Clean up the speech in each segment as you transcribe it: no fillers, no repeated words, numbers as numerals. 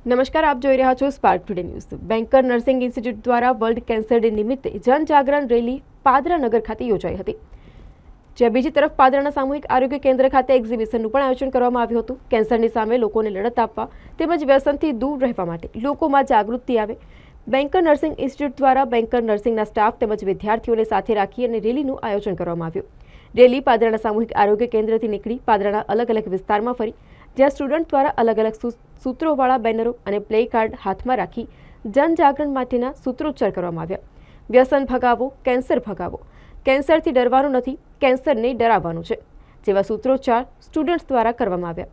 નમસ્કાર, આપ જોઈ રહ્યા છો Spark Today News. Banker nursing institute દ્વારા વર્લ્ડ કેન્સર ડે નિમિત્તે જનજાગરણ રેલી પાદરાનગર ખાતે યોજાઈ હતી। જ્યાં બીજી તરફ પાદરાના સામૂહિક આરોગ્ય કેન્દ્ર ખાતે એક્ઝિબિશનનું પણ આયોજન કરવામાં આવ્યું હતું। કેન્સરની સામે લોકોને લડત આપવા તેમજ વ્યસનથી દૂર રહેવા માટે લોકોમાં જાગૃતિ આવે, બેન્કર નર્સિંગ ઇન્સ્ટિટ્યૂટ દ્વારા બેન્કર નર્સિંગના સ્ટાફ તેમજ વિદ્યાર્થીઓને સાથે રાખી અને રેલીનું આયોજન કરવામાં આવ્યું। રેલી પાદરાના સામૂહિક આરોગ્ય કેન્દ્રથી નીકળી પાદરાના અલગ અલગ વિસ્તારમાં ફરી, જ્યાં સ્ટુડન્ટ દ્વારા અલગ અલગ સૂત્રોવાળા બેનરો અને પ્લે કાર્ડ હાથમાં રાખી જનજાગરણ માટેના સૂત્રોચ્ચાર કરવામાં આવ્યા। વ્યસન ભગાવો, કેન્સર ભગાવો, કેન્સરથી ડરવાનું નથી, કેન્સરને ડરાવવાનું છે જેવા સૂત્રોચ્ચાર સ્ટુડન્ટ્સ દ્વારા કરવામાં આવ્યા।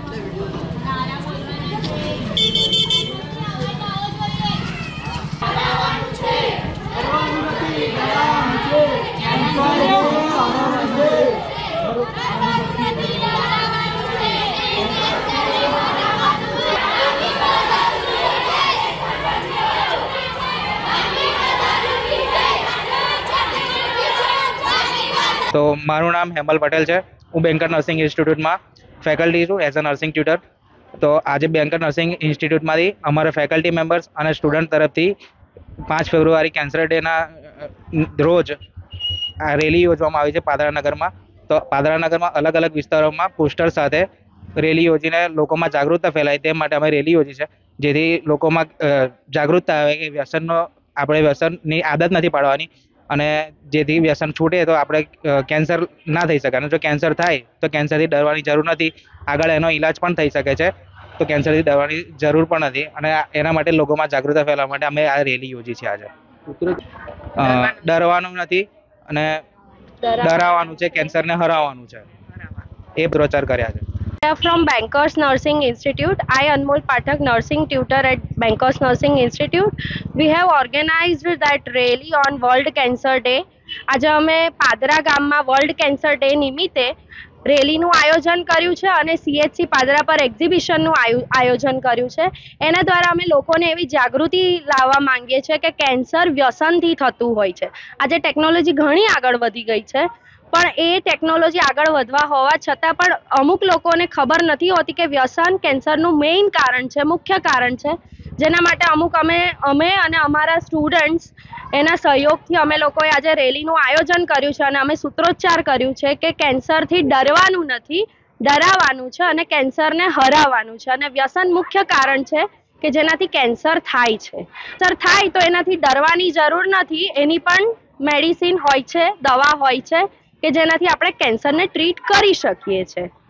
तो मारू नाम हेमल पटेल है। हूँ बेंकर नर्सिंग इंस्टिट्यूट में फैकल्टी छूँ एज अ नर्सिंग ट्यूटर। तो आज बेंकर नर्सिंग इंस्टिट्यूट में अमरा फैकल्टी मेम्बर्स और स्टूडेंट तरफ थी 5 फेब्रुआरी कैंसर डे रोज आ रेली योजવામાં આવી છે પાદરાનગરમાં। તો પાદરાનગરમાં અલગ અલગ વિસ્તારોમાં પોસ્ટર સાથે રેલી યોજીને લોકોમાં જાગૃતતા ફેલાય તે માટે અમે રેલી યોજી છે, જેથી લોકોમાં જાગૃતતા આવે કે વ્યસનનો આપણે વ્યસનની આદત નથી પાડવાની અને જેથી વ્યસન છૂટે તો આપણે કેન્સર ના થઈ શકે, અને જો કેન્સર થાય તો કેન્સરથી ડરવાની જરૂર નથી, આગળ એનો ઈલાજ પણ થઈ શકે છે, તો કેન્સરથી ડરવાની જરૂર પણ નથી। અને એના માટે લોકોમાં જાગૃતતા ફેલાવવા માટે અમે આ રેલી યોજી છે। આજે ડરવાનું નથી અને ડરાવવાનું છે, કેન્સરને હરાવવાનું છે, એ પ્રચાર કર્યા છે। From Bankers Nursing Institute, I Anmol Pathak, nursing tutor at Bankers Nursing Institute. We have organized that rally on World Cancer Day. આજે અમે પાદરા ગામમાં વર્લ્ડ કેન્સર ડે નિમિત્તે રેલીનું આયોજન કર્યું છે અને CHC પાદરા પર એક્ઝિબિશનનું આયોજન કર્યું છે। એના દ્વારા અમે લોકોને એવી જાગૃતિ લાવવા માંગીએ છીએ કે કેન્સર વ્યસનથી થતું હોય છે। આજે ટેકનોલોજી ઘણી આગળ વધી ગઈ છે, પણ એ ટેકનોલોજી આગળ વધવા હોવા છતાં પણ અમુક લોકોને ખબર નથી હોતી કે વ્યસન કેન્સરનું મેઇન કારણ છે, મુખ્ય કારણ છે, જેના માટે અમે અને અમારા સ્ટુડન્ટ્સ એના સહયોગથી અમે લોકોએ આજે રેલીનું આયોજન કર્યું છે અને અમે સૂત્રોચ્ચાર કર્યું છે કે કેન્સરથી ડરવાનું નથી, ડરાવવાનું છે અને કેન્સરને હરાવવાનું છે। અને વ્યસન મુખ્ય કારણ છે કે જેનાથી કેન્સર થાય છે। કેન્સર થાય તો એનાથી ડરવાની જરૂર નથી, એની પણ મેડિસિન હોય છે, દવા હોય છે કે જેનાથી આપણે કેન્સરને ટ્રીટ કરી શકીએ છીએ।